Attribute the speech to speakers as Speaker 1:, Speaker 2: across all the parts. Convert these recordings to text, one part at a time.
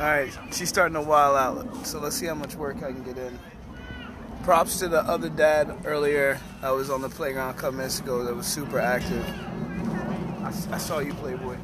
Speaker 1: Alright, she's starting to wild out, so let's see how much work I can get in. Props to the other dad earlier. I was on the playground a couple minutes ago that was super active. I saw you, Playboy.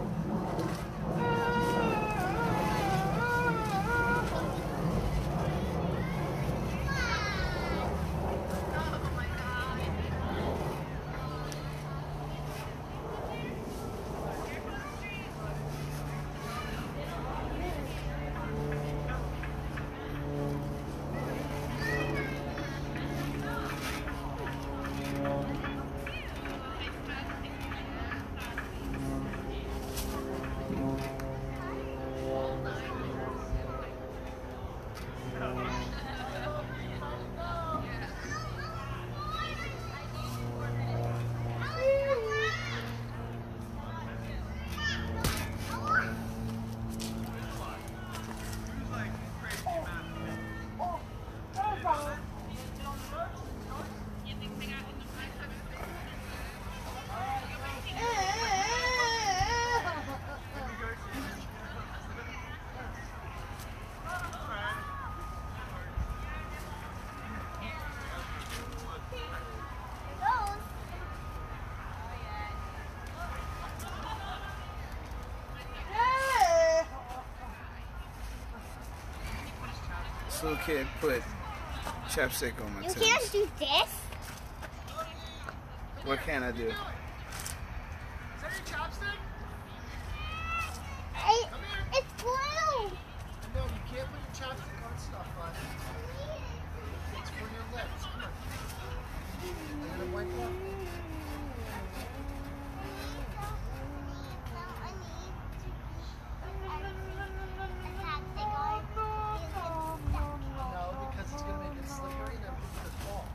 Speaker 1: This little kid put chapstick on my Timbs.
Speaker 2: You can't do this?
Speaker 1: What can I do?
Speaker 3: Is that your chopstick?
Speaker 2: It's blue!
Speaker 3: No, you can't put your chopstick on stuff, bud. It's for your lips. Come on. Are you gonna wipe it off? No, because it's gonna make it slippery and then it's gonna fall.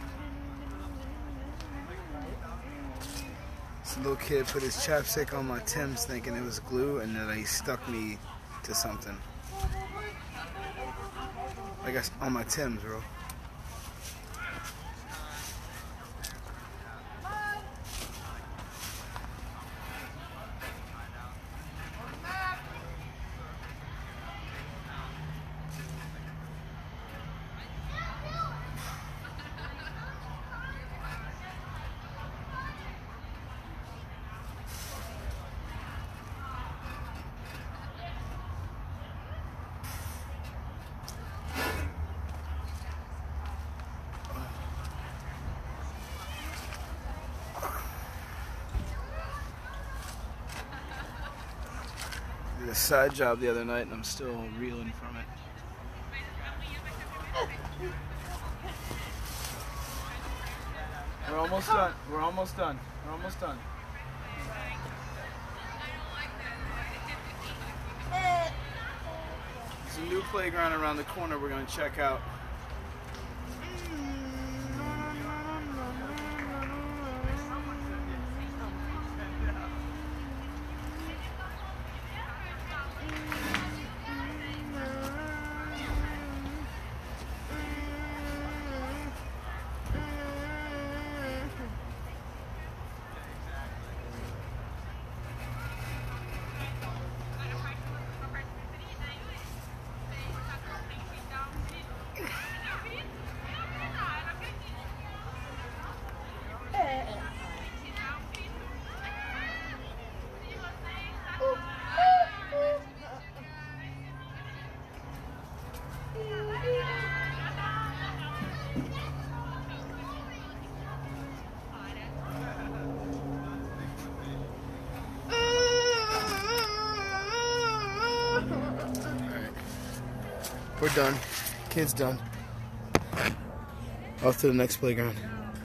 Speaker 1: This little kid put his chapstick on my Timbs thinking it was glue, and then he stuck me to something. I guess on my Timbs, bro. Did a side job the other night and I'm still reeling from it. We're almost done. We're almost done. We're almost done. There's a new playground around the corner we're going to check out. We're done. Kid's done. Off to the next playground.